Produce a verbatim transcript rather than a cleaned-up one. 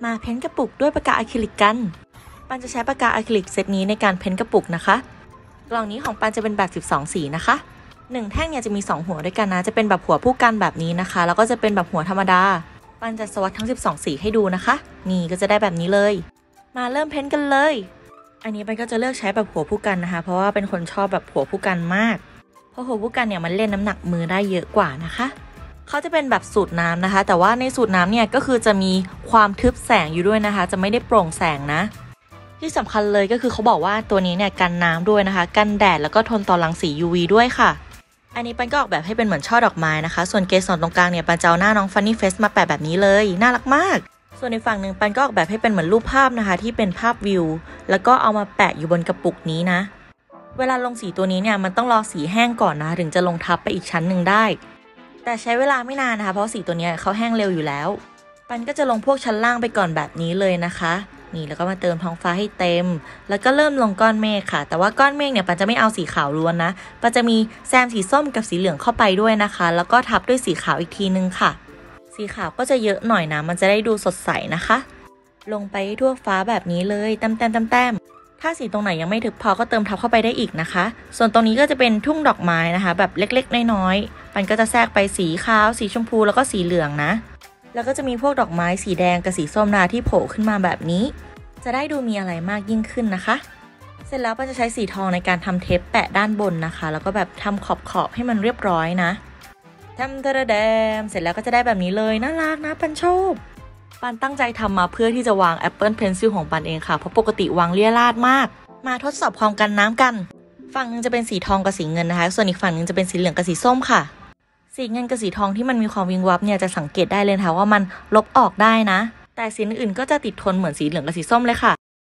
มาเพ้นท์กระปุกด้วยปากกาอะคริลิกกันปันจะใช้ปากกาอะคริลิกเซตนี้ในการเพ้นท์กระปุกนะคะกล่องนี้ของปันจะเป็นแบบสิบสองสีนะคะหนึ่งแท่งเนี่ยจะมีสองหัวด้วยกันนะจะเป็นแบบหัวผู้กันแบบนี้นะคะแล้วก็จะเป็นแบบหัวธรรมดาปันจะสวอตทั้งสิบสองสีให้ดูนะคะนี่ก็จะได้แบบนี้เลยมาเริ่มเพ้นท์กันเลยอันนี้ปันก็จะเลือกใช้แบบหัวผู้กันนะคะเพราะว่าเป็นคนชอบแบบหัวผู้กันมากเพราะหัวผู้กันเนี่ยมันเล่นน้ำหนักมือได้เยอะกว่านะคะเขาจะเป็นแบบสูตรน้ำนะคะแต่ว่าในสูตรน้ำเนี่ยก็คือจะมีความทึบแสงอยู่ด้วยนะคะจะไม่ได้โปร่งแสงนะที่สำคัญเลยก็คือเขาบอกว่าตัวนี้เนี่ยกันน้ำด้วยนะคะกันแดดแล้วก็ทนต่อรังสี ยู วี ด้วยค่ะอันนี้ปันก็ออกแบบให้เป็นเหมือนช่อดอกไม้นะคะส่วนเกสรตรงกลางเนี่ยปันจะเอาหน้าน้องฟันนี่เฟสมาแปะแบบนี้เลยน่ารักมากส่วนในฝั่งหนึ่งปันก็ออกแบบให้เป็นเหมือนรูปภาพนะคะที่เป็นภาพวิวแล้วก็เอามาแปะอยู่บนกระปุกนี้นะเวลาลงสีตัวนี้เนี่ยมันต้องรอสีแห้งก่อนนะถึงจะลงทับไปอีกชั้นหนึ่งได้แต่ใช้เวลาไม่นานนะคะเพราะสีตัวนี้เขาแห้งเร็วอยู่แล้วปันก็จะลงพวกชั้นล่างไปก่อนแบบนี้เลยนะคะนี่แล้วก็มาเติมท้องฟ้าให้เต็มแล้วก็เริ่มลงก้อนเมฆค่ะแต่ว่าก้อนเมฆเนี่ยปันจะไม่เอาสีขาวล้วนนะปันจะมีแซมสีส้มกับสีเหลืองเข้าไปด้วยนะคะแล้วก็ทับด้วยสีขาวอีกทีนึงค่ะสีขาวก็จะเยอะหน่อยนะมันจะได้ดูสดใสนะคะลงไปทั่วฟ้าแบบนี้เลยแต้มแต้มแต้มแต้มถ้าสีตรงไหนยังไม่ถึกพอก็เติมทับเข้าไปได้อีกนะคะส่วนตรงนี้ก็จะเป็นทุ่งดอกไม้นะคะแบบเล็กๆน้อยๆปันก็จะแทรกไปสีขาวสีชมพูแล้วก็สีเหลืองนะแล้วก็จะมีพวกดอกไม้สีแดงกับสีส้มนะที่โผล่ขึ้นมาแบบนี้จะได้ดูมีอะไรมากยิ่งขึ้นนะคะเสร็จแล้วปันจะใช้สีทองในการทำเทปแปะด้านบนนะคะแล้วก็แบบทำขอบขอบให้มันเรียบร้อยนะทำตระแดมเสร็จแล้วก็จะได้แบบนี้เลยน่ารักนะปันชอบปันตั้งใจทำมาเพื่อที่จะวาง Apple Pencil ของปันเองค่ะเพราะปกติวางเลี่ยราดมากมาทดสอบความกันน้ำกันฝั่งนึงจะเป็นสีทองกับสีเงินนะคะส่วนอีกฝั่งนึงจะเป็นสีเหลืองกับสีส้มค่ะสีเงินกับสีทองที่มันมีความวิงวับเนี่ยจะสังเกตได้เลยค่ะว่ามันลบออกได้นะแต่สีอื่นๆก็จะติดทนเหมือนสีเหลืองกับสีส้มเลยค่ะ